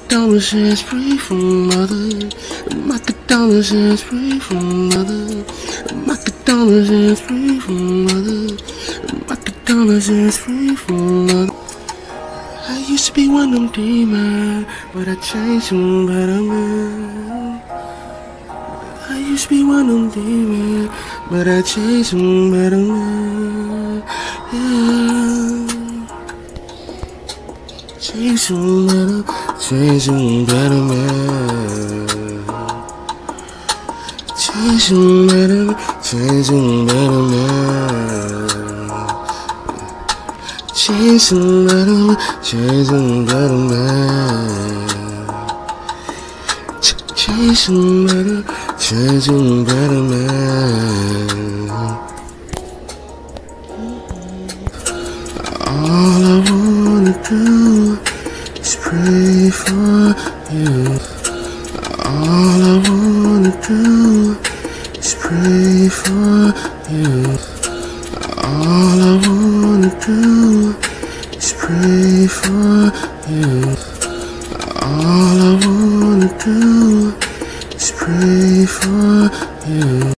condolences pray for mother. My condolences pray for mother. My condolences pray for mother. My condolences pray for mother. I used to be one of them demons, but I changed to a better man. I used to be one of them demons, but I changed to a better man. Yeah. Change to a better man. Change to a better man. Change to a better man. Change to a better man. All I wanna do is pray for you. All I wanna do is pray for you. All I wanna do is pray for you. All I wanna do is pray for you.